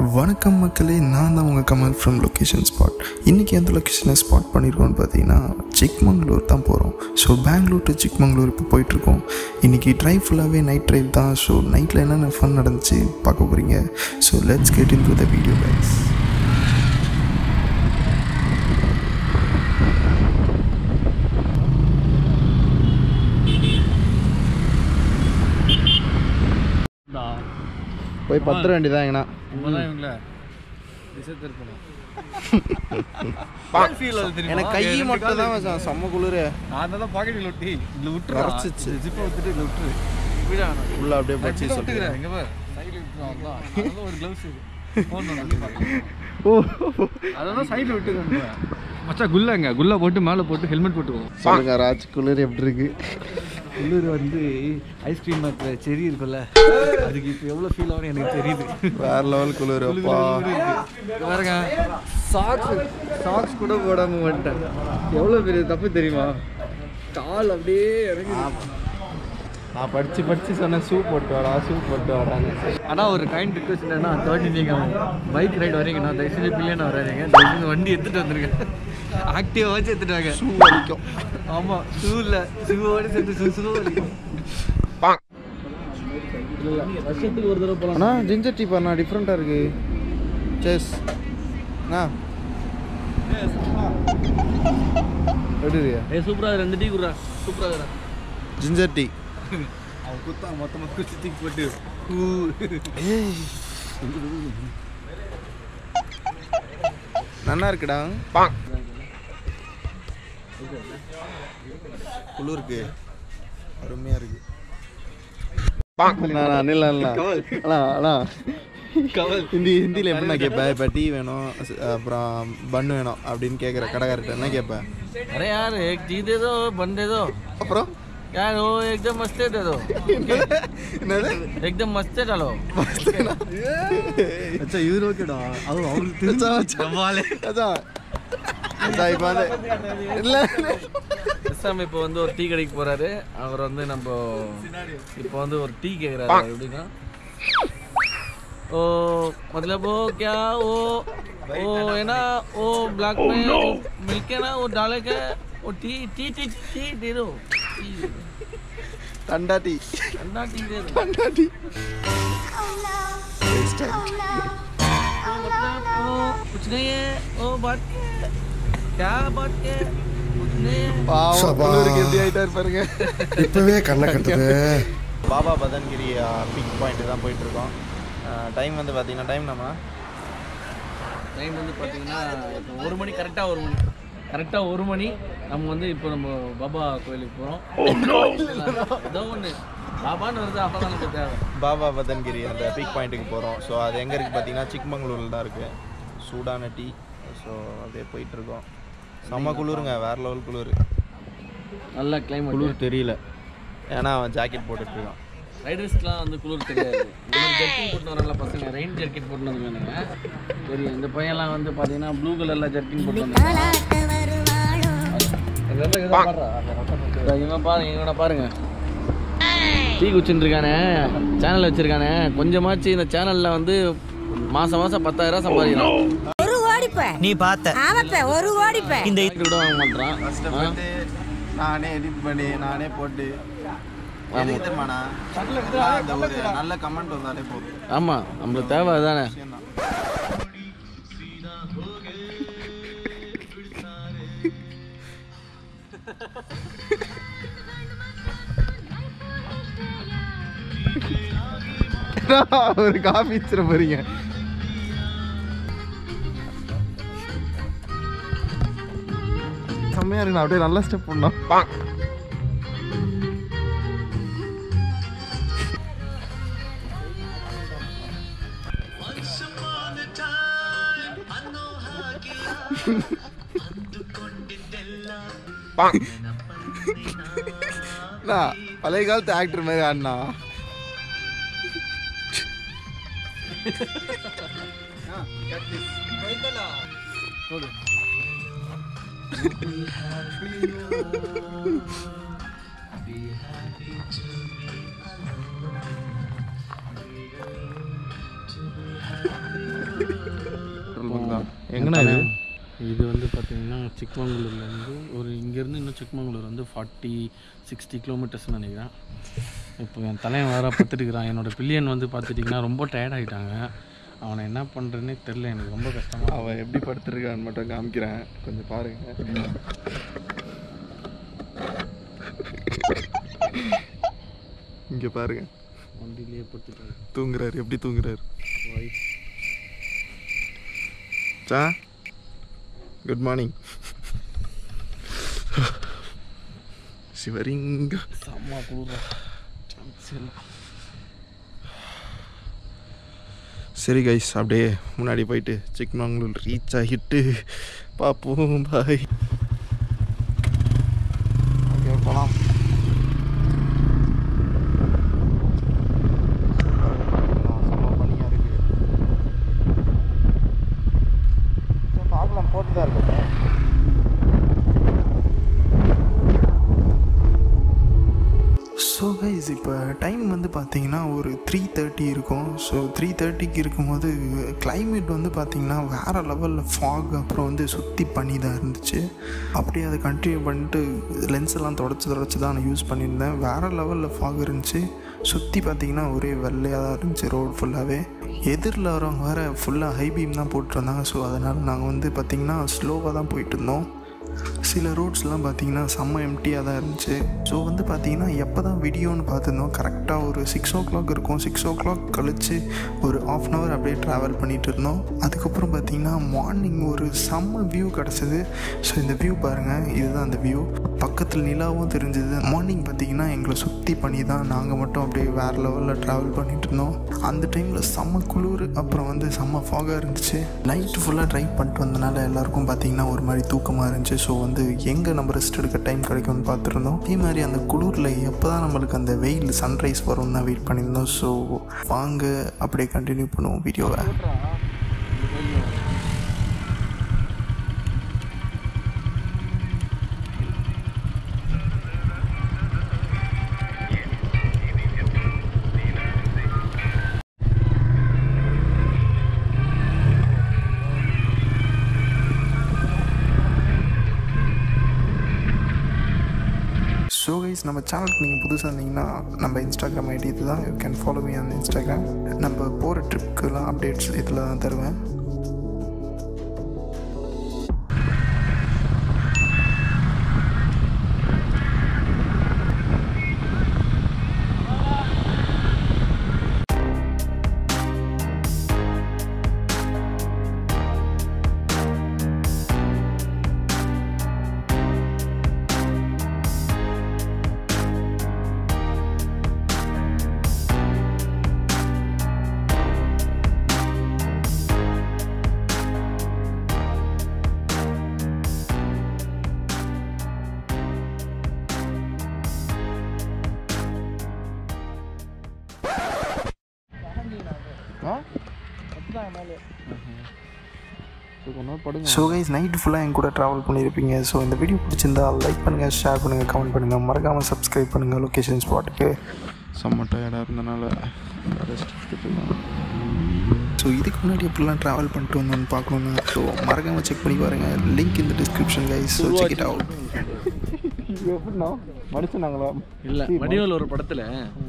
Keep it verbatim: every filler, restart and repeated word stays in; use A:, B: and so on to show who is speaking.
A: வணக்கம் மக்களே, நான் தான் உங்கள் கமல் ஃப்ரம் லொக்கேஷன் ஸ்பாட். இன்றைக்கி எந்த லொக்கேஷனை ஸ்பாட் பண்ணியிருக்கோன்னு பார்த்தீங்கன்னா சிக்மங்களூர் தான் போகிறோம். ஸோ பெங்களூர் டு சிக்மங்களூர் இப்போ போயிட்டுருக்கோம். இன்றைக்கி ட்ரைவ் ஃபுல்லாகவே நைட் ட்ரைவ் தான். ஸோ நைட்டில் என்னென்ன ஃபன் நடந்துச்சு பார்க்க போகிறீங்க. So let's get into the video guys. போய் பத்து வேண்டியதான் எங்கண்ணா எனக்கு கை மட்டும் தான் செம்ம குளிர்.
B: நான் தான் பாக்கெட்டில் ஒட்டி இதில் விட்டு
A: வரைச்சிச்சு.
B: ஜிப்பை விட்டுட்டு இதில் விட்டுரு
A: உள்ள அப்படியே பச்சு
B: சொல்லிக்கிறேன். எங்கே பார் சைடில் விட்டுருவாங்க. ஒரு க்ளவுஸ்
A: ஓ
B: அதெல்லாம் சைடில் விட்டுருங்க மச்சா. குல்லாங்க குல்லா போட்டு மேலே போட்டு ஹெல்மெட் போட்டுக்குவோம்.
A: சொல்லுங்க ராஜ், குளிர் எப்படி இருக்கு?
B: குளிர் வந்து ஐஸ்கிரீம் மேட்ல செரி இருக்குல்ல, அதுக்கு இப்போ எவ்வளோ ஃபீல் ஆகும் எனக்கு தெரியுது.
A: வேற லெவல் குளிர்.
B: பாருங்க, சாக்ஸ் சாக்ஸ் கூட போடாம வந்துட்டேன். எவ்வளோ பெரிய தப்பு தெரியுமா? கால் அப்படியே இறங்கி.
A: நான் படித்து படித்து சொன்னேன் ஷூ போட்டு வரா ஷூ போட்டு வராங்க.
B: ஆனால் ஒரு கைண்ட் ரிக்வஸ்ட் என்னன்னா, தேர்ட்டி நீங்கள் பைக் ரைடு வரீங்கன்னா தயவுசெய்து பிள்ளைன்னு வராதிங்க. தயவுசெய்து வண்டி எடுத்துகிட்டு வந்துருங்க. ஆக்டிவாக வச்சு எடுத்துட்டு வாங்க.
A: ஷூ வலிக்கும்.
B: ஆமாம், ஷூ இல்லை ஷூவோடு சேர்த்து ஷூ ஷூ வலிக்கும். வருஷத்துக்கு ஒரு தடவை போகலாம்.
A: அண்ணா ஜிஞ்சர் டீ பாருண்ணா, டிஃப்ரெண்ட்டாக இருக்கு. சேஸ் அண்ணா எப்படி இருக்கு?
B: ஏ சூப்பராக ரெண்டு டீ குடுறா. சூப்பராக
A: ஜிஞ்சர் டீ.
B: அவன் குத்தா மொத்தமாக குச்சி தூக்கி போட்டு
A: நல்லா இருக்குடா. குளிருக்கு அருமையாக இருக்கு. ஹிந்தி ஹிந்தியில் எப்படி நான் கேட்பேன்? இப்போ டீ வேணும், அப்புறம் பன் வேணும் அப்படின்னு கேட்குற கடைக்காரர்கிட்ட என்ன கேட்பேன்?
B: அரே யார் एक टी दे दो बन दे दो.
A: அப்புறம்
B: यार वो एकदम मस्ते दे दो.
A: என்னது
B: एकदम मस्ते डालो. अच्छा இது ஓகேடா. அது அவருக்கு
A: தெரிஞ்சாலே அதான் அதான் இப்போ வந்து இல்லை
B: எஸ்எம் இப்போ வந்து ஒரு டீ கடைக்கு போகிறாரு. அவர் வந்து நம்ம இப்போ வந்து ஒரு டீ கேட்குறாரு. எப்படின்னா ओ मतलब वो क्या वो वो है ना वो ब्लैक में मिल्क है ना वो डाले के वो टी टी टी टी दे दो.
A: ठंडा टी
B: ठंडा टी दे दो.
A: ठंडा टी
B: मतलब वो कुछ नहीं है. वो बात क्या बात है कुछ नहीं है.
A: பாவம் எப்படி ஆயிட்டாரு பாருங்க.
C: இப்பவே கண்ணை கட்டுது.
A: பாபா பதன்கிரி பிக் பாயிண்ட் தான் போயிட்டு இருக்கோம். டைம் வந்து பார்த்தீங்கன்னா டைம் நம்ம
B: டைம் வந்து பார்த்தீங்கன்னா ஒரு மணி கரெக்டாக ஒரு மணி கரெக்டாக ஒரு மணி நம்ம வந்து இப்போ நம்ம பாபா கோயிலுக்கு போகிறோம். ஏதோ ஒன்று பாபான்னு வருது, அப்போ தான் நமக்கு தேவை.
A: பாபா பதன்கிரி அந்த பிக் பாயிண்ட்டுக்கு போகிறோம். ஸோ அது எங்கே இருக்குது பார்த்தீங்கன்னா சிக்மங்களூரில் தான் இருக்குது. சூடான டீ. ஸோ அப்படியே போயிட்டுருக்கோம். செம்ம குளிருங்க, வேறு லெவல் குளிர்.
B: நல்ல கிளைமேட்.
A: குளிர் தெரியல, ஏன்னா அவன் ஜாக்கெட் போட்டுட்ருக்கான்.
B: ரைடர்ஸ்க்குலாம் வந்து குளிர் தெரியாது. இந்த மாதிரி ஜர்க்கின் போட்டு வரல பசங்க, ரெயின் ஜர்க்கின் போட்டு வந்துருக்கானுங்க. தெரியும். இந்த பையன்லாம் வந்து பார்த்தீங்கன்னா ப்ளூ கலரில் ஜர்க்கின் போட்டு வந்துருக்காங்க. இவன் பாருங்க, இவனை பாருங்க, டீ குடிச்சுட்டு இருக்கானே, சேனல் வச்சிருக்கானே. கொஞ்சமாச்சு இந்த சேனலில் வந்து மாதம் மாதம் பத்தாயிரம் சம்பாதிக்கிறான்.
D: நீ பார்த்த ஒரு ஓடிப்ப
B: இந்த கூட வாங்க மாட்டான்.
A: நானே எடிட் பண்ணி நானே போட்டு தெரியுமாண்ணா, அந்த ஒரு நல்ல கமெண்ட் வந்தாலே போதும்.
B: ஆமாம், நம்மளுக்கு தேவை தானே.
A: ஒரு காஃபி வச்சிட போறீங்க. செம்மையா இருக்கு. அப்படியே நல்ல ஸ்டெப் பண்ணோம். பழைய காலத்து ஆக்டர் மாதிரி ஆடினா
B: எங்கண்ணா இது இது வந்து பார்த்தீங்கன்னா சிக்மங்களூர்லேருந்து ஒரு இங்கேருந்து இன்னும் சிக்மங்களூர் வந்து ஃபார்ட்டி சிக்ஸ்டி கிலோமீட்டர்ஸ்னு நினைக்கிறேன். இப்போ என் தலையன் வேறு படுத்துட்டுருக்கிறான். என்னோடய பில்லியன் வந்து பார்த்துட்டிங்கன்னா ரொம்ப டயர்டாகிட்டாங்க. அவனை என்ன பண்ணுறதுனே தெரில, எனக்கு ரொம்ப கஷ்டமாக.
A: அவன் எப்படி படுத்துருக்கான்னு மட்டும் காமிக்கிறேன், கொஞ்சம் பாருங்கள். இங்கே பாருங்க,
B: வண்டியிலேயே படுத்துட்டாரு,
A: தூங்குறாரு. எப்படி தூங்குறாரு? சா குட் மார்னிங். சிவரிங்க
B: செம்ம குளிரா.
A: சரி கைஸ், அப்படியே முன்னாடி போயிட்டு சிக்மங்களூர் ரீச் ஆகிட்டு பார்ப்போம். பாய். ஓகே, போகலாம். செம்ம பனியாக இருக்குது. பார்க்கலாம், போட்டு தான் இருக்கேன். ஸோ கைஸ், இப்போ டைம் வந்து பார்த்திங்கன்னா ஒரு த்ரீ தேர்ட்டி இருக்கும். ஸோ த்ரீ தேர்ட்டிக்கு இருக்கும்போது கிளைமேட் வந்து பார்த்திங்கன்னா வேறு லெவலில் ஃபாக், அப்புறம் வந்து சுற்றி பனி தான் இருந்துச்சு. அப்படியே அதை கண்டினியூ பண்ணிட்டு லென்ஸ் எல்லாம் தொடச்சி தொடச்சி தான் நான் யூஸ் பண்ணியிருந்தேன். வேறு லெவலில் ஃபாக் இருந்துச்சு. சுற்றி பார்த்திங்கன்னா ஒரே வெள்ளையாக தான் இருந்துச்சு ரோடு ஃபுல்லாகவே. எதிரில் வரவங்க வேறு ஃபுல்லாக ஹை பீம் தான் போட்டிருந்தாங்க. ஸோ அதனால் நாங்கள் வந்து பார்த்திங்கன்னா ஸ்லோவாக தான் போயிட்டு இருந்தோம். சில ரோட்ஸ்லாம் பார்த்திங்கன்னா செம்ம எம்டியாக தான் இருந்துச்சு. ஸோ வந்து பார்த்திங்கன்னா எப்போ தான் வீடியோன்னு பார்த்துருந்தோம், கரெக்டாக ஒரு சிக்ஸ் ஓ கிளாக் இருக்கும். சிக்ஸ் ஓ கிளாக் கழித்து ஒரு ஆஃப் அன் ஹவர் அப்படியே ட்ராவல் பண்ணிகிட்டு இருந்தோம். அதுக்கப்புறம் பார்த்திங்கன்னா மார்னிங் ஒரு செம்ம வியூ கிடச்சிது. ஸோ இந்த வியூ பாருங்கள், இதுதான் அந்த வியூ. பக்கத்தில் நிலாவும் தெரிஞ்சுது. மார்னிங் பார்த்திங்கன்னா எங்களை சுற்றி பண்ணி தான் நாங்கள் மட்டும் அப்படியே வேறு லெவலில் ட்ராவல் பண்ணிகிட்டு இருந்தோம். அந்த டைமில் செம்ம குளிர், அப்புறம் வந்து செம்ம ஃபாகாக இருந்துச்சு. நைட்டு ஃபுல்லாக ட்ரைவ் பண்ணிட்டு வந்தனால எல்லாருக்கும் பார்த்திங்கன்னா ஒரு மாதிரி தூக்கமாக இருந்துச்சு. ஸோ வந்து எங்கே நம்ம ரெஸ்ட் எடுக்க டைம் கிடைக்கும்னு பார்த்துருந்தோம். அதே மாதிரி அந்த குளிரில் எப்போ தான் நம்மளுக்கு அந்த வெயில் சன்ரைஸ் வரும் தான் வெயிட் பண்ணியிருந்தோம். ஸோ வாங்க அப்படியே கண்டினியூ பண்ணுவோம் வீடியோவை. ஸோ கைஸ், நம்ம சேனலுக்கு நீங்கள் புதுசாக இருந்தீங்கன்னா நம்ம இன்ஸ்டாகிராம் ஐடி இது தான். You can follow me on Instagram. நம்ம போகிற ட்ரிப்புக்கெல்லாம் அப்டேட்ஸ் இதில் தான் தருவேன். ஸோ கைஸ், நைட்டு ஃபுல்லாக என் கூட ட்ராவல் பண்ணியிருப்பீங்க. ஸோ இந்த வீடியோ பிடிச்சிருந்தா லைக் பண்ணுங்கள், ஷேர் பண்ணுங்கள், கமெண்ட் பண்ணுங்கள், மறக்காமல் சப்ஸ்கிரைப் பண்ணுங்கள். லொக்கேஷன் ஸ்பாட்டுக்கு செம்ம டயர்டாக இருந்தனால ரெஸ்ட் எடுத்துக்கலாம். ஸோ இதுக்கு முன்னாடி எப்படிலாம் ட்ராவல் பண்ணிட்டு வந்தோன்னு பார்க்கணுன்னா ஸோ மறக்காமல் செக் பண்ணி பாருங்கள். லிங்க் இந்த description guys. So check it out. எப்படின்னா மனுஷனாங்களா?
B: இல்லை, வடிவேல் ஒரு படத்தில்